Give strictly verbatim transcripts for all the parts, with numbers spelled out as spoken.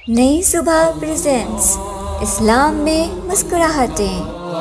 نئی صبح پریزنٹس اسلام میں مسکراہٹیں۔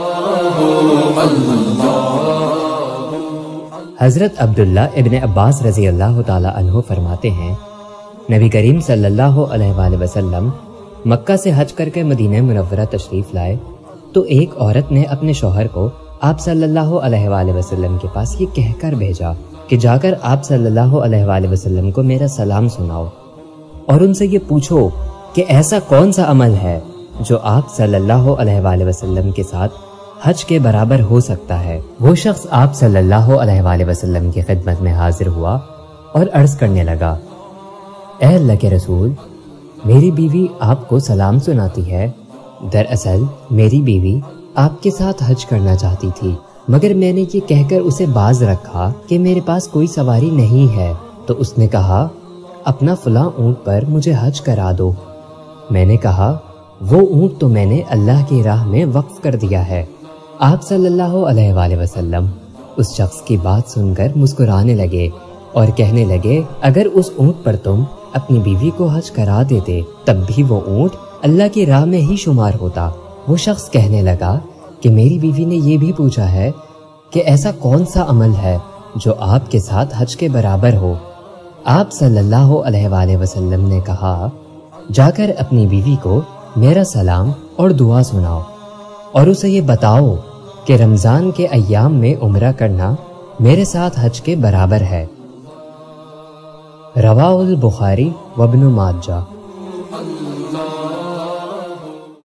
حضرت عبداللہ ابن عباس رضی اللہ تعالی عنہ فرماتے ہیں، نبی کریم صلی اللہ علیہ وآلہ وسلم مکہ سے حج کر کے مدینہ منورہ تشریف لائے تو ایک عورت نے اپنے شوہر کو آپ صلی اللہ علیہ وآلہ وسلم کے پاس یہ کہہ کر بھیجا کہ جا کر آپ صلی اللہ علیہ وآلہ وسلم کو میرا سلام سناؤ اور ان سے یہ پوچھو کہ ایسا کون سا عمل ہے جو آپ صلی اللہ علیہ وآلہ وسلم کے ساتھ حج کے برابر ہو سکتا ہے۔ وہ شخص آپ صلی اللہ علیہ وآلہ وسلم کی خدمت میں حاضر ہوا اور عرض کرنے لگا، اے اللہ کے رسول، میری بیوی آپ کو سلام سناتی ہے۔ دراصل میری بیوی آپ کے ساتھ حج کرنا چاہتی تھی، مگر میں نے یہ کہہ کر اسے باز رکھا کہ میرے پاس کوئی سواری نہیں ہے، تو اس نے کہا اپنا فلاں اونٹ پر مجھے حج کرا دو۔ میں نے کہا وہ اونٹ تو میں نے اللہ کی راہ میں وقف کر دیا ہے۔ آپ صلی اللہ علیہ وآلہ وسلم اس شخص کی بات سن کر مسکرانے لگے اور کہنے لگے، اگر اس اونٹ پر تم اپنی بیوی کو حج کرا دیتے تب بھی وہ اونٹ اللہ کی راہ میں ہی شمار ہوتا۔ وہ شخص کہنے لگا کہ میری بیوی نے یہ بھی پوچھا ہے کہ ایسا کون سا عمل ہے جو آپ کے ساتھ حج کے برابر ہو۔ آپ صلی اللہ علیہ وآلہ وسلم نے کہا، جا کر اپنی بیوی کو میرا سلام اور دعا سناؤ اور اسے یہ بتاؤ کہ رمضان کے ایام میں عمرہ کرنا میرے ساتھ حج کے برابر ہے۔ رواہ البخاری وابن ماجہ۔